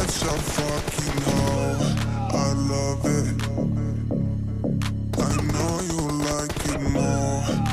much I fucking know. I love it. I know you like it more.